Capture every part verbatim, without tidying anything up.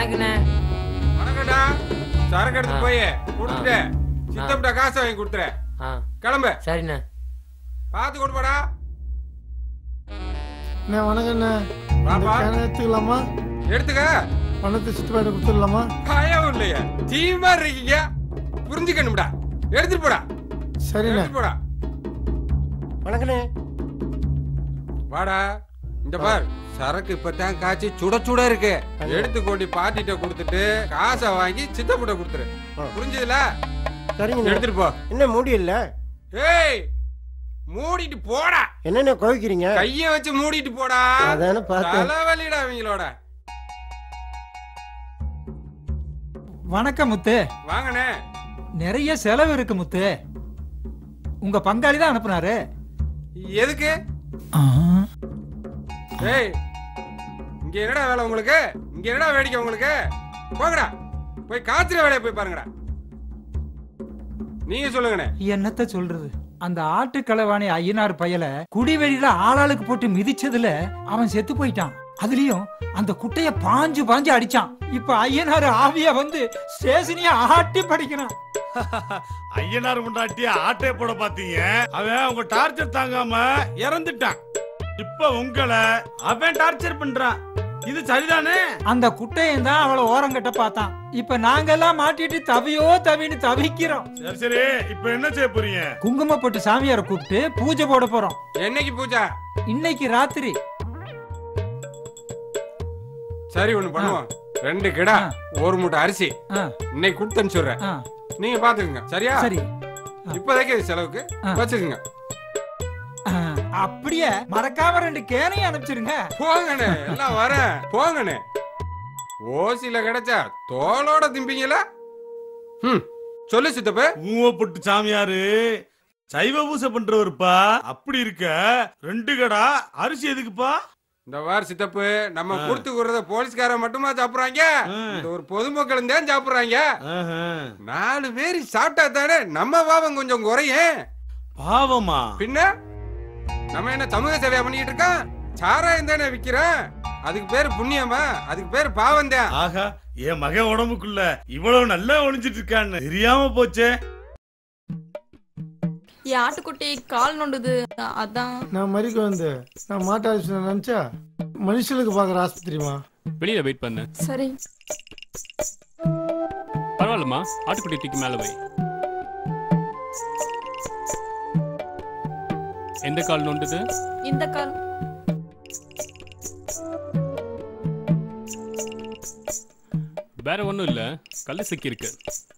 இருக்குண்ணே. வணக்கம்டா. சரக்கு எடுத்து போய் கொடுத்துட்டு சித்தப்பட்ட காசை வாங்கி கொடுத்துறேன். கிளம்பு. சரிண்ணே. பார்த்து கொடுப்பாடா. வணக்கண்ணே. எடுத்துக்கலாமா? எடுத்துக்க. பணத்தை சித்தப்பாட்ட கொடுத்துடலாமா? பயம் இல்லையா? தீமா இருக்கீங்க. புரிஞ்சுக்கணும்டா. எடுத்துட்டு போடா. சரிண்ணே. போடா. வணக்கண்ணே. வாடா. இந்த பார், சரக்கு இப்பதான் காய்ச்சி சுட சுட இருக்கு. எடுத்து கொண்டு பாட்டிட்ட கொடுத்துட்டு காசை வாங்கி சித்தப்பட்ட கொடுத்துரு. புரிஞ்சதுல? சரிங்க. எடுத்துட்டு போ. என்ன மூடி இல்ல? ஏய், மூடிட்டு போடா. என்னென்ன கோவிக்கிறீங்க? கைய வச்சு மூடிட்டு போடா. அதானே பார்த்தேன். தலைவலிடா அவங்களோட. வணக்கம் முத்து. வாங்கண்ணே. நிறைய செலவு இருக்கு முத்து. உங்க பங்காளி தான் அனுப்புனாரு. எதுக்கு? ஏய், இங்க என்னடா வேலை உங்களுக்கு? இங்க என்னடா வேடிக்கை உங்களுக்கு? போங்கடா. போய் காய்ச்சற வேலையை போய் பாருங்கடா. நீங்க சொல்லுங்கண்ணே. என்னத்த சொல்றது? அந்த ஆட்டு களவாணி ஐயனார் பயல குடிவெளியில ஆளாளுக்கு போட்டு மிதிச்சதுல அவன் செத்து போயிட்டான். அதுலயும் அந்த குட்டைய பாஞ்சு பாஞ்சு அடிச்சான். இப்ப ஐயனார் ஆவியா வந்து ஸ்டேஷனைய ஆட்டி படிக்கிறான். ஐயனார் முண்டாட்டி ஆட்டை போட பாத்தீங்க. அவன் உங்க டார்ச்சர் தாங்காம இறந்துட்டான். இப்ப உங்களை அவன் டார்ச்சர் பண்றான். இது சரிதானே? அந்த குட்டையன் தான் அவளை ஓரங்கட்ட பார்த்தான். இப்ப நாங்க எல்லாம் மாட்டிட்டு தவியோ தவின்னு தவிக்கிறோம். சரி சரி, இப்ப என்ன செய்ய போறீங்க? குங்கும போட்டு சாமியாரை கூப்பிட்டு பூஜை போட போறோம். என்னைக்கு பூஜை? இன்னைக்கு ராத்திரி. சரி, ஒண்ணு பண்ணுவோம். ரெண்டு கிடா, ஒரு மூட்டை அரிசி இன்னைக்கு கொடுத்து அனுப்பிச்சுடுறேன். நீங்க பாத்துக்கங்க. சரியா? சரி. இப்போதைக்கு செலவுக்கு வச்சுக்கோங்க. அப்படியே மறக்காம ரெண்டு கேனையும் அனுப்பிச்சிருங்க. போங்கண்ணே, எல்லாம் வரேன். போங்கண்ணே. ஓசில கிடைச்சா தோலோட திம்பிங்களா? ம், சொல்லு சித்தப்ப. ஊவப்பட்டு சாமியாரு சைவ பூசை பண்றவருப்பா. அப்படி இருக்க ரெண்டு கடா அரிசி எதுக்குப்பா? இந்த வார சித்தப்பு, நம்ம கொடுத்து கூறத போலீஸ்கார மட்டுமா சாப்பிடுறாங்க? இந்த ஒரு பொதுமக்கள் தான் சாப்பிடுறாங்க. நாலு பேர் சாப்பிட்டா தானே நம்ம பாவம் கொஞ்சம் குறையும். பாவமா? பின்ன நம்ம என்ன சமூக சேவையா பண்ணிட்டு இருக்கோம்? சாராயம் தானே விக்கிறோம். அதுக்கு பேரு புண்ணியமா? அதுக்கு பேரு பாவம் தான். ஆகா, என் மகன் உடம்புக்குள்ள இவ்வளவு நல்லா ஒளிஞ்சிட்டு இருக்கான்னு தெரியாம போச்சே. என் ஆட்டுக்குட்டி கால் நொண்டுது. அதான் நான் மறிக்க வந்து நான் மாட்டு ஆஸ்பத்திரி நினைச்சா மனுஷனுக்கு பாக்குற ஆஸ்பத்திரிமா. வெளியில வெயிட் பண்ணு. சரி. பரவாயில்லம்மா, ஆட்டுக்குட்டி தூக்கி மேல வை. எந்த கால் நோண்டுது? இந்த கால். வேற ஒண்ணும் இல்ல, கல்லு சிக்கி இருக்கு.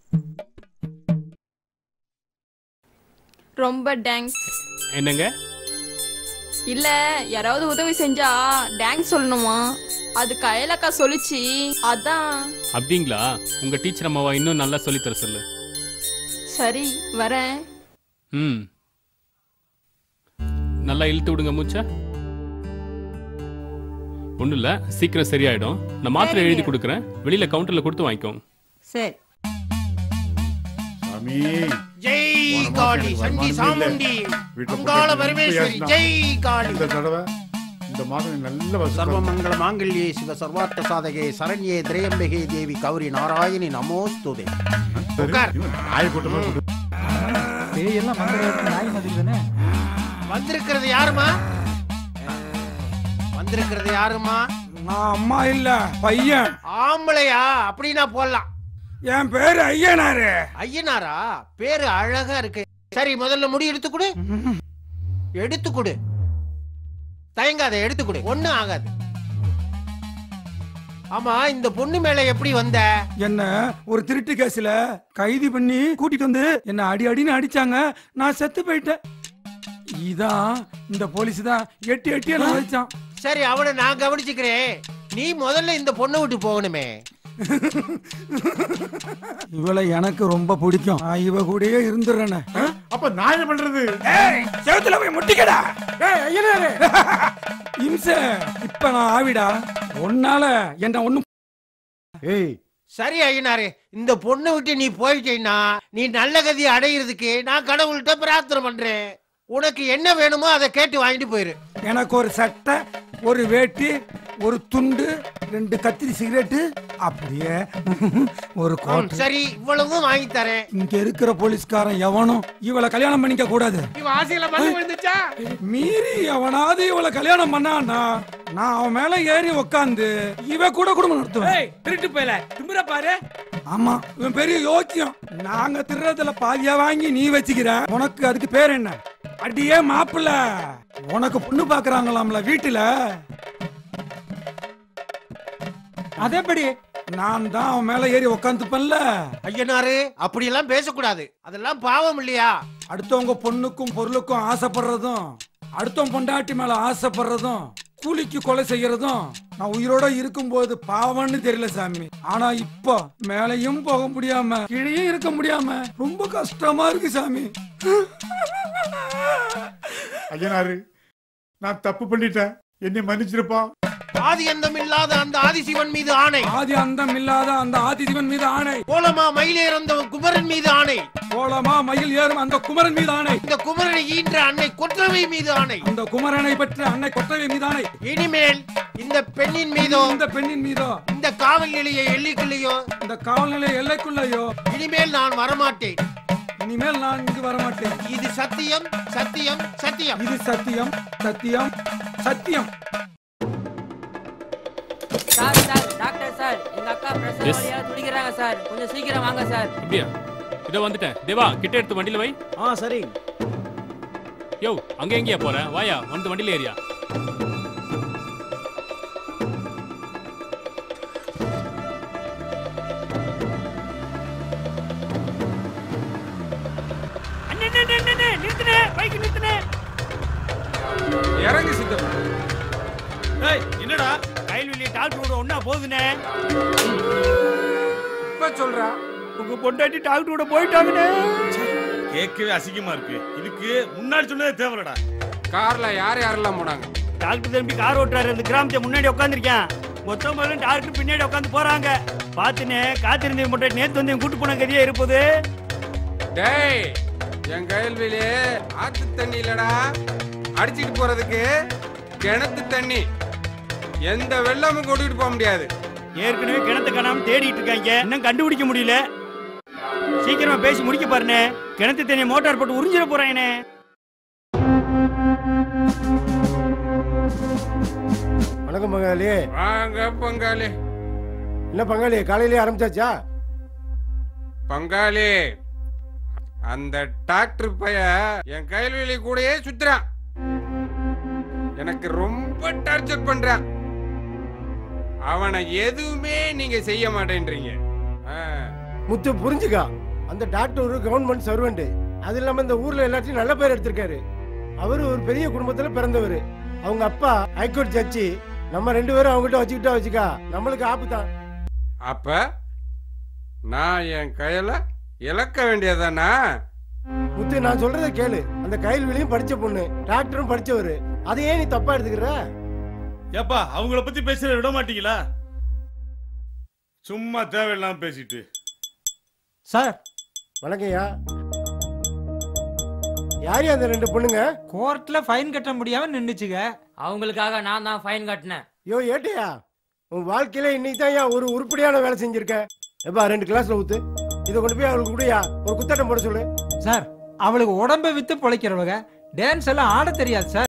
ரொம்ப டேங்க்ஸ். என்னங்க? இல்ல, யாராவது உதவி செஞ்சா டேங்க்ஸ் சொல்லணுமா? அது கையலக்கா சொல்லிச்சு, அதான். அப்படிங்களா? உங்க டீச்சர் அம்மாவா இன்னும் நல்லா சொல்லி தர சொல்லு. சரி, வரேன். ம், நல்லா இழுத்து விடுங்க மூச்சா. ஒண்ணும் இல்ல, சீக்கிரம் சரியாயிடும். நான் மாத்திரை எழுதி கொடுக்குறேன். வெளியில கவுண்டர்ல கொடுத்து வாங்கிக்கோங்க. சரி. சாமி ஜெய் காளி, சண்டி சாமுண்டி, மங்கள பரமேஸ்வரி, ஜெய் காளி. இந்த தடவை இந்த மாதம் நல்ல சர்வமங்கள மாங்கல்யே சிவ சர்வார்த்த சாதகே சரண்யே திரையம்பகே தேவி கௌரி நாராயணி நமோஸ்துதே. நாய் கூட்டமா பேயெல்லாம் மந்திரம் நாய் மாதிரி தானே. வந்திருக்கிறது யாருமா? வந்திருக்கிறது யாருமா? நான் அம்மா இல்ல, பையன். ஆம்பளையா? அப்படின்னா போடலாம். என் பேரு ஐயனாரு. ஐயனாரா? பேரு அழகா இருக்கு. சரி, முதல்ல முடி எடுத்து கொடு. எடுத்து கொடு, தயங்காத, எடுத்து கொடு, ஒண்ணும் ஆகாது. ஆமா, இந்த பொண்ணு மேல எப்படி வந்த? என்ன ஒரு திருட்டு கேஸ்ல கைது பண்ணி கூட்டிட்டு வந்து என்ன அடி அடின்னு அடிச்சாங்க. நான் செத்து போயிட்டேன். இதான் இந்த போலீஸ் தான் எட்டி எட்டி எல்லாம் வச்சான். சரி, அவனை நான் கவனிச்சுக்கிறேன். நீ முதல்ல இந்த பொண்ணை விட்டு போகணுமே. இவளை எனக்கு ரொம்ப பிடிக்கும். இவ கூடயே இருந்துடுறேன். அப்ப நான் என்ன பண்றது? செவத்துல போய் முட்டிக்கடா. இம்ச இப்ப நான் ஆவிடா. ஒன்னால என்ன ஒண்ணும். ஏய், சரி ஐயனாரே, இந்த பொண்ணை விட்டு நீ போயிட்டீன்னா நீ நல்ல கதி அடையிறதுக்கு நான் கடவுள்கிட்ட பிரார்த்தனை பண்றேன். உனக்கு என்ன வேணுமோ அதை கேட்டு வாங்கிட்டு போயிரு. எனக்கு ஒரு சட்டை, ஒரு வேட்டி, ஒரு துண்டு, ரெண்டு கத்திரி சிகரெட்டு, அப்படியே ஒரு கோட்டை. சரி இவ்வளவும் வாங்கி தரேன். இங்க இருக்கிற போலீஸ்காரன் எவனும் இவளை கல்யாணம் பண்ணிக்க கூடாது. இவன் ஆசையில வந்து விழுந்துச்சா? மீறி எவனாவது இவளை கல்யாணம் பண்ணான்னா நான் அவன் மேல ஏறி உக்காந்து இவ கூட குடும்பம் நடத்துவேன். திருட்டு போயல திமிர பாரு. ஆமா இவன் பெரிய யோக்கியம். நாங்க திருடுறதுல பாதியா வாங்கி நீ வச்சுக்கிற. உனக்கு அதுக்கு பேர் என்ன? அடியே மாப்பிள்ள, உனக்கு பொண்ணு பாக்குறாங்களாம்ல வீட்டுல. அதேபடி நான் தான் அவன் மேல ஏறி உக்காந்துப்பேன்ல. ஐயனாரு அப்படி எல்லாம் பேசக்கூடாது. அதெல்லாம் பாவம் இல்லையா? அடுத்தவங்க பொண்ணுக்கும் பொருளுக்கும் ஆசைப்படுறதும், அடுத்தவங்க பொண்டாட்டி மேல ஆசைப்படுறதும், கூலிக்கு கொலை செய்யறதும் நான் உயிரோட இருக்கும் போது பாவம்னு தெரியல சாமி. ஆனா இப்ப மேலையும் போக முடியாம கீழே இருக்க முடியாம ரொம்ப கஷ்டமா இருக்கு சாமி. ஐயனாரு, நான் தப்பு பண்ணிட்டேன், என்னை மன்னிச்சிருப்பா. ஆதி அந்தம் இல்லாத அந்த ஆதிசிவன் மீது ஆணை. ஆதி அந்தம் இல்லாத அந்த ஆதிசிவன் மீது ஆணை. கோலமா மயில் ஏறும் குமரன் மீது ஆணை. கோலமா மயில் ஏறும் அந்த குமரன் மீது ஆணை. இந்த குமரனை ஈன்ற அன்னை கொற்றவை மீது ஆணை. அந்த குமரனை பெற்ற அன்னை கொற்றவை மீது ஆணை. இனிமேல் இந்த பெண்ணின் மீதோ, இந்த பெண்ணின் மீதோ, இந்த காவல் நிலைய எல்லைக்குள்ளேயோ, இந்த காவல் நிலைய எல்லைக்குள்ளேயோ இனிமேல் நான் வரமாட்டேன். இனிமேல் நான் இங்கு வரமாட்டேன். இது சத்தியம், சத்தியம், சத்தியம். இது சத்தியம், சத்தியம், சத்தியம். சார் சார் டாக்டர் சார், எங்க அக்கா பிரசவ வலியா துடிக்கறாங்க சார், கொஞ்சம் சீக்கிரம் வாங்க சார். அப்படியே இதோ வந்துட்டேன். தேவா கிட்ட எடுத்து வண்டியில வை. ஆ சரி. யோ அங்க எங்கயா போற? வாயா வந்து வண்டியில ஏறியா. இறங்கு சித்தப்பா. ஏய் என்னடா கயல்வெளி டாக்டரோட ஒண்ணா போகுதுனே. இப்ப சொல்றா உங்க பொண்டாட்டி டாக்டரோட போயிட்டாங்கனே. கேட்கவே அசிங்கமா இருக்கு. இதுக்கு முன்னாடி சொன்னதே தேவலடா. கார்ல யார் யாரெல்லாம் போனாங்க? டாக்டர் திரும்பி கார் ஓட்டுறாரு. அந்த கிராமத்தை முன்னாடி உட்காந்துருக்கேன். மொத்தம் போதும் டாக்டர் பின்னாடி உட்காந்து போறாங்க. பாத்துனே காத்திருந்த பொண்டாட்டி நேத்து வந்து கூட்டு போன கதையா இருப்பது. டேய் என் கயல்விலே ஆத்து தண்ணி இல்லடா, அடிச்சிட்டு போறதுக்கு கிணத்து தண்ணி. எந்த வெள்ளமும் கொண்டுட்டு போக முடியாது. ஏற்கனவே கிணத்து காணாம தேடிட்டு இருக்காங்க, இன்னும் கண்டுபிடிக்க முடியல. சீக்கிரமா பேசி முடிக்க பாருனே. கிணத்து தண்ணி மோட்டார் போட்டு உறிஞ்சிட போறானே. வணக்கம் பங்காளி. வாங்க பங்காளி. என்ன பங்காளி காலையிலே ஆரம்பிச்சாச்சா? பங்காளி அந்த டாக்டர் பைய என் கைல்வெளி கூடயே சுத்துறான். எனக்கு ரொம்ப டார்ச்சர் பண்றான். அவனை எதுவுமே நீங்க செய்ய மாட்டேன்றீங்க. முத்து புரிஞ்சுக்கா, அந்த டாக்டர் ஒரு கவர்மெண்ட் சர்வெண்ட். அது இல்லாம இந்த ஊர்ல எல்லாத்தையும் நல்ல பேர் எடுத்திருக்காரு. அவரு ஒரு பெரிய குடும்பத்துல பிறந்தவர். அவங்க அப்பா ஹைகோர்ட் ஜட்ஜி. நம்ம ரெண்டு பேரும் அவங்ககிட்ட வச்சுக்கிட்டா வச்சுக்கா நம்மளுக்கு ஆப்புதான். அப்ப நான் என் கையில இழக்க வேண்டியதானா? முத்து நான் சொல்றத கேளு. அந்த கயல்வெளியும் படிச்ச பொண்ணு, டாக்டரும் படிச்சவரு. அதையே நீ தப்பா எடுத்துக்கிற? ஏப்பா அவங்கள பத்தி பேச விட மாட்டீங்களா? சும்மா தேவையில்லாம பேசிட்டு. சார் வணக்கம்யா. யாரு அந்த ரெண்டு பொண்ணுங்க? கோர்ட்ல ஃபைன் கட்ட முடியாம நின்னுச்சுங்க. அவங்களுக்காக நான் தான் ஃபைன் கட்டினேன். யோ ஏட்டையா, உன் வாழ்க்கையில இன்னைக்கு தான் ஒரு உருப்படியான வேலை செஞ்சிருக்க. எப்பா ரெண்டு கிளாஸ்ல ஊத்து. இதை கொண்டு போய் அவளுக்கு கூடயா ஒரு குத்தாட்டம் போட சொல்லு. சார் அவளுக்கு உடம்ப வித்து பொழைக்கிறவங்க டான்ஸ் எல்லாம் ஆட தெரியாது சார்.